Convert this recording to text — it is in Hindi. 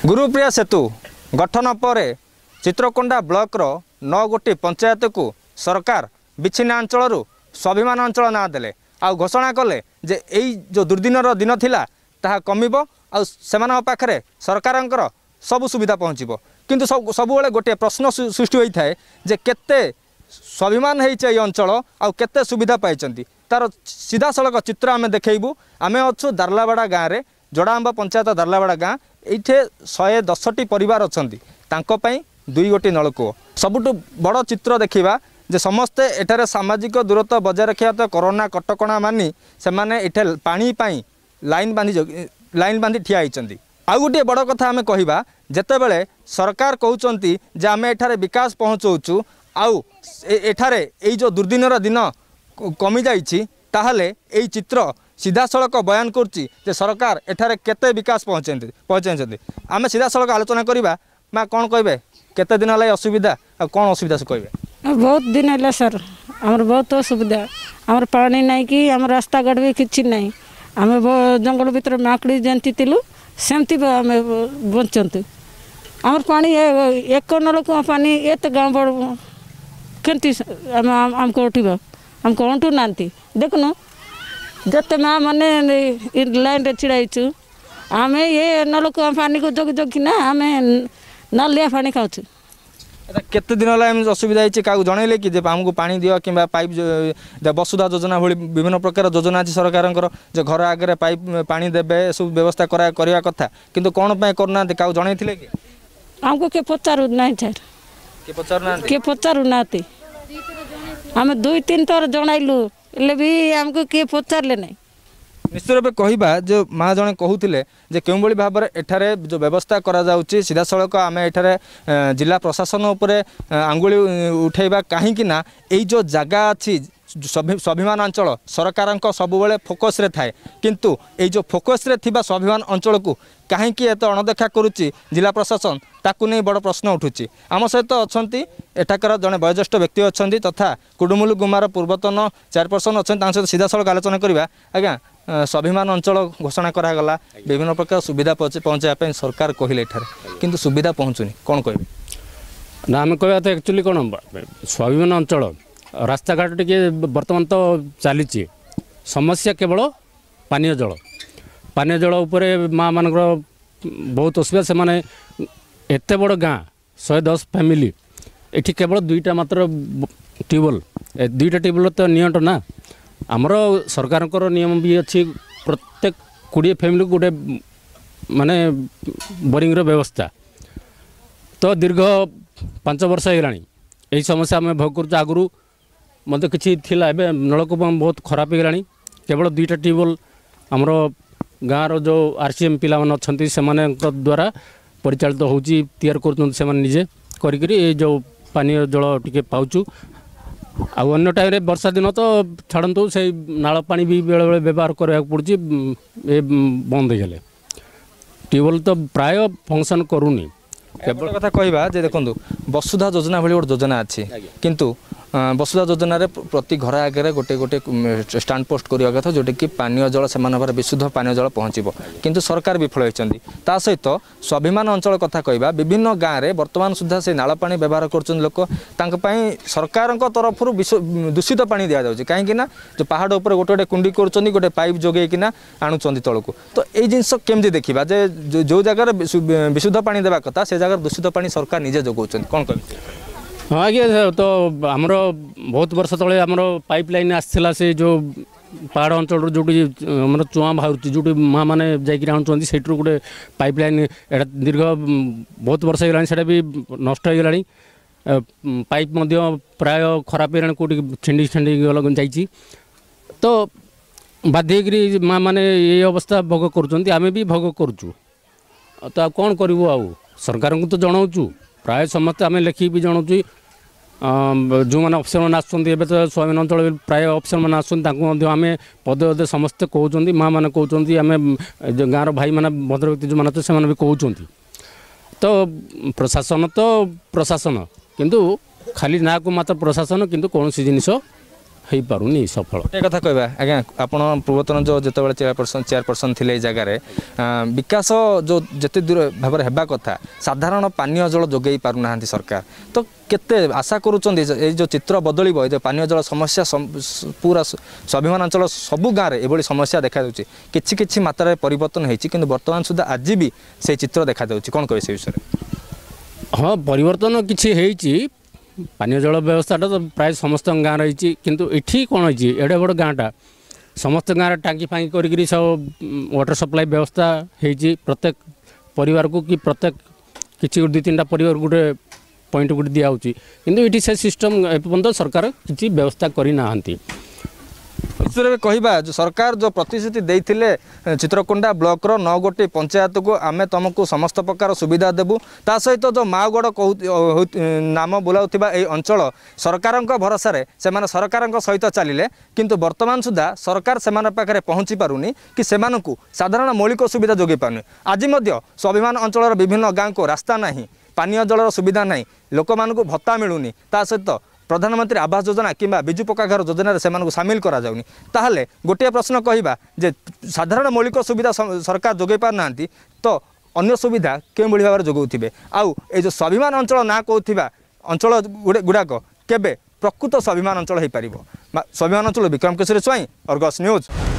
गुरुप्रिया सेतु गठन पर चित्रकोंडा ब्लॉक रो 9 गोटी पंचायत को सरकार विच्छिन्न अंचल स्वाभिमान अंचल ना देले आ घोषणा कले जे एई जो दुर्दिनर दिन थिला ताहा कमिबो आ सेमान पाखरे सरकारंकर सब सुविधा पहुँचबो किंतु सब गोटे प्रश्न सृष्टि होता है जे केते स्वाभिमान होइछे अंचल आ केते सुविधा पाइछंती तार सीधा सड़क चित्र आम देखू आम अच्छु दार्लावाड़ा गाँव में जोड़ाआंब पंचायत दार्लावाड़ा गाँ ये 110टी परिवार अच्छा तांकों 2 गोटी नलकूप सबुठ बड़ चित्र देखा जे समस्ते एठारे सामाजिक दूरत्व बजाय रखा तो कोरोना कटकणा मानी से एठे पानी लाइन बांधी ठिया होती। आउ गोटे बड़ कथा आम कहवा जितेबले सरकार कहते जे आम एठारे विकास पहुँचाऊँ आउ एठारे एई जो दुर्दिनर दिन कमी जाइछि ताहले एई चित्र सीधा सड़क बयान करछि जे सरकार एठारे केते विकास पहुँचाइछन्ति आमे सीधा सड़क आलोचना करिबा माँ कौन कहबे केते दिन हला असुविधा आ कौन असुविधा से कहबे बहुत दिन है सर आमर बहुत असुविधा आमर पानी नहीं कि आम रास्ता घाट भी किछि नहीं आम जंगल भीतर माकड़ी जंती तिलु सेमती आम बंचंतु आमर पानी एक नलक पानी एत गाँव बड़ केमती आमको उठा आमको अंटू ना देखुन जते माँ मैंने लाइन रे छिड़ाईचु आम ये नलक पानी को जग जग ना आम नालिया पानी खाऊ केते दिन है असुविधा क्या जनइले कि आमको पानी दियो कि पाइप वसुधा योजना भली विभिन्न प्रकार योजना अच्छी सरकार जो घर आगे पाइप पानी देवे सब व्यवस्था करवा कथा किंतु कौन करना क्या जनइले कि आमको के पचारू ना सर के पचारू ना आम 2-3 थर जनइलु भी आमको किए पचारे ना निश्चित रूप कहवा जो माँ जड़े कहते जे क्यों भाव में एठारे जो व्यवस्था करा जाउची सीधा सड़क आम एठारे जिला प्रशासन उपरे आंगुली उठेबा कहीं ना यही जो जगह अच्छी स्वाभिमान अंचल सरकार सबुबले फोकस रे थाए किंतु ये जो फोकस रे थिबा स्वाभिमान अंचल को कहीं एत अणदेखा करुच्ची जिला प्रशासन ताकू नहीं बड़ प्रश्न उठुची आम सहित अच्छा एठाकर जड़े वयोज्येष्ठ व्यक्ति अच्छा तथा कुडुमुलु गुमार पूर्वतन चेयरपर्सन अच्छा सहित सीधा सड़क आलोचना करवा आज्ञा स्वाभिमान अंचल घोषणा करागला विभिन्न प्रकार सुविधा पहुँचापी सरकार कहले एठारे किंतु सुविधा पहुँचुनी कौन कह ना आम कह एक्चुअली कौन स्वाभिमान अंचल रास्ता घाट टे बर्तमान तो चली समस्या केवल पानीय जल उपरे माँ मान बहुत असुविधा से माने एते बड़ गाँ 110 फैमिली एठी केवल 2टा मात्र ट्यूबवेल 2टा ट्यूबवेल तो नियंट ना आमर सरकार नियम भी अच्छी प्रत्येक 20 फैमिली गोटे माने बोरिंग व्यवस्था तो दीर्घ 5 वर्ष होगा यही समस्या आम भोग कर आगु मत कि नलकूप बहुत खराब हो गलानी केवल 2टा ट्यूबवेल आमर गाँव जो आरसीएम पिला अच्छा से द्वारा परिचालित होची तैयार कर निजे करी जो पानीय जल टिके पाउचु आउ अन्य टाइम वर्षा दिन तो छाड़ू से नाल पानी भी बेले बेले व्यवहार करने पड़ी बंद हो गले ट्यूबवेल तो प्राय फंक्शन करूनी केवल कथा कहवा जे देखो वसुधा योजना भली गोटे योजना अच्छी किंतु वसुधा योजना रे प्रति घर आगे गोटे गोटे स्टैंड पोस्ट करवा कथा जोटे कि पानीय जल से विशुद्ध पानीय जल पहुँचब किंतु सरकार विफल होती ता सहित स्वाभिमान अंचल कथा कहवा विभिन्न गाँव में बर्तमान सुधा से नाल पानी व्यवहार कर लोक सरकार तरफ दूषित पानी दि जाऊँगी कहीं जो पहाड़ उपर गोटे गोटे कुंडी कर गोटे पाइप जोगेकिना आणुंट तलक तो ये जिनस केमती देखा जो जगार विशुद्ध पानी देवा कथा से जगह दूषित पानी सरकार निजे जोगाऊँ कौन कह हाँ आज्ञा तो आमर बहुत वर्ष तले आमर पाइपलाइन आसला से जो पहाड़ अंचल जो चुआ बाहर जो माँ मैंने जाकि आणुंट से गोटे पाइपलाइन दीर्घ बहुत वर्ष होगा भी नष्ट हो गला पाइप प्राय खराब हो कौटी छिंडी छिंडी जाइए तो बाध्य माँ मैंने ये अवस्था भोग करें भी भोग करुँ तो कौन करूँ आउ सरकार को तो जनाऊँ प्राय समस्ते आम लिखिक भी जनाऊँ जो मैंने अफिसर मैंने आसुँच तो स्वाभिमान अंचल प्राय अफिसर मैंने आसुँच आम पदे पदे समस्ते कहते माँ मैंने कहते आम गाँव भाई मैंने भद्र व्यक्ति जो मैंने से भी कहते तो प्रशासन किंतु खाली ना को मात्र प्रशासन किंतु कौन जिनिस हो पारुनी सफल। गोटे कथा कहवा आज्ञा आप पूर्वतन जो जिते चेयरपर्सन थे जगार विकास जो जिते दूर भाव होगा कथा साधारण पानीय जल जोगे पारना सरकार तो केते आशा करुँच जो चित्र बदल पानीय जल समस्या पूरा स्वाभिमान अंचल सबू गाँव में ये समस्या देखा कि मात्रा परिवर्तन होती कि बर्तमान सुधा आज भी से चित्र देखा कौन कहे से विषय हाँ परिवर्तन किसी पानीय जल व्यवस्थाटा तो प्राय समस्त गाँव रही किंतु इठी कौन होती एडे बड़ गाँटा समस्त गाँव टाँगी फाँगी करी सब वाटर सप्लाई व्यवस्था होती प्रत्येक परिवार को कि प्रत्येक किसी 2-3टा परिवार गोटे पॉइंट गोटे दिखाऊँगी किंतु ये से सिस्टम एपर्यंत सरकार किसी व्यवस्था करना कहवा जो सरकार जो प्रतिश्रुति देते चित्रकोंडा ब्लॉक रो 9 गोटी पंचायत को आमे तुमको समस्त प्रकार सुविधा देबू ता सहित जो माओगढ़ नाम बुलाउथिबा ए अंचल सरकार भरोसा से सरकार सहित चलिले किंतु वर्तमान सुधा सरकार से पाखे पहुँची पारुनी कि सेमानकु साधारण मौलिक सुविधा जोगे पारुनी आज स्वाभिमान अंचल विभिन्न गाँव को रास्ता नहीं पानीय जलर सुविधा नहीं लोक मानक भत्ता मिलूनी ता सहित प्रधानमंत्री आवास योजना किंबा बिजु पक्का घर योजना से सामिल करा जाउनी ताहले गोटे प्रश्न कहवा जे साधारण मौलिक सुविधा सरकार जोगे पार ना तो अन्य सुविधा के भाव में जोगाउथिबे आउ ए जो स्वाभिमान अंचल ना कहूथिबा अंचल गुड़ाक केबे प्रकृत स्वाभिमान अंचल हो पारिबो स्वाभिमान अंचल विक्रम केशरी स्वाई अर्गस न्यूज।